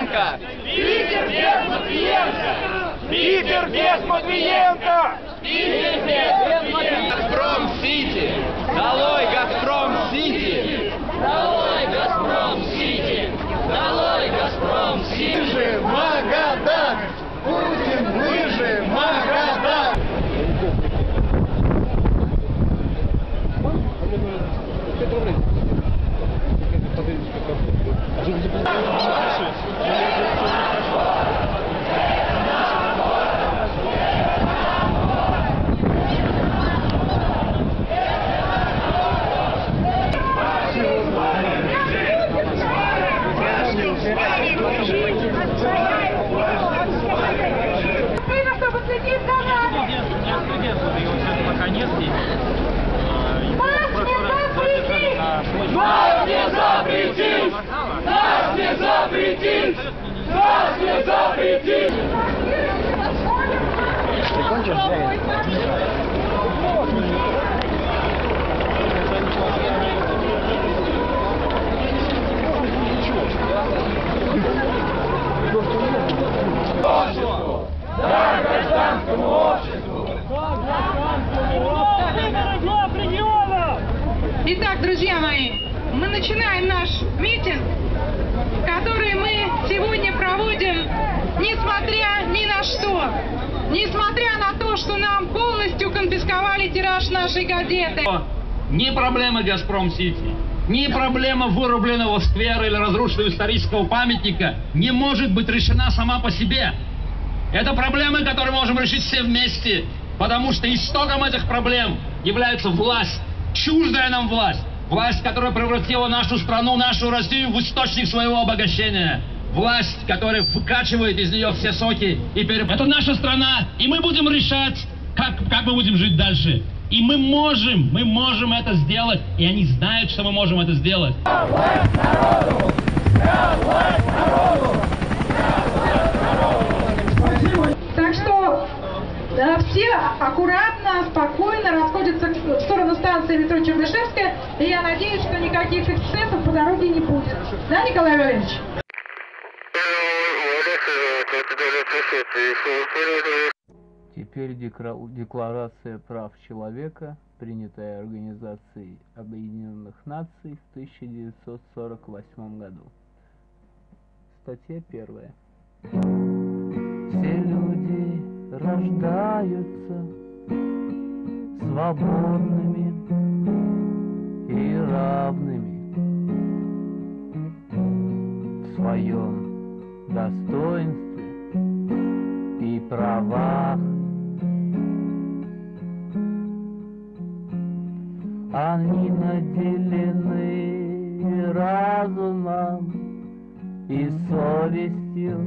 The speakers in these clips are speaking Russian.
Матвиенко! Питер без Матвиенко! Питер без Матвиенко! Питер без Матвиенко! Газпром-Сити! Долой Газпром-Сити! Долой Газпром-Сити! Долой Газпром-Сити! Лыжи Магадан! Путин, лыжи Магадан! Нас не запретить! Нас не запретить! Нас не запретить! Ты кончишь, да, гражданскому обществу! Итак, друзья мои, мы начинаем наш митинг, который мы сегодня проводим, несмотря ни на что. Несмотря на то, что нам полностью конфисковали тираж нашей газеты. Ни проблема «Газпром-Сити», ни проблема вырубленного сквера или разрушенного исторического памятника не может быть решена сама по себе. Это проблемы, которые можем решить все вместе, потому что истоком этих проблем является власть, чуждая нам власть. Власть, которая превратила нашу страну, нашу Россию в источник своего обогащения. Власть, которая выкачивает из нее все соки и Это наша страна, и мы будем решать, как мы будем жить дальше. И мы можем это сделать, и они знают, что мы можем это сделать. Власть народу! Власть народу! Так что все аккуратно, спокойно расходятся в сторону станции метро Чернышевская, и я надеюсь, что никаких эксцессов по дороге не будет. Да, Николай Валерьевич? Теперь Декларация прав человека, принятая Организацией Объединенных Наций в 1948 году. Статья 1. Все люди рождаются свободными и равными в своем достоинстве и правах. Они наделены разумом и совестью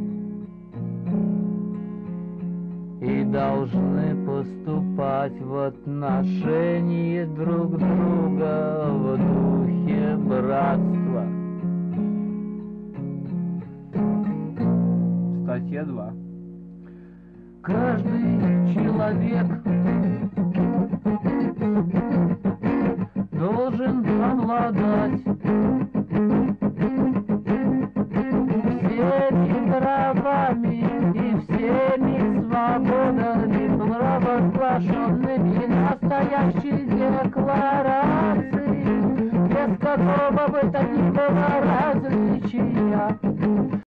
и должны поступать в отношении друг друга в духе братства. Статья 2. Каждый человек должен обладать всеми правами и всеми свободами, провозглашенными настоящей декларацией, без какого бы то ни было различия.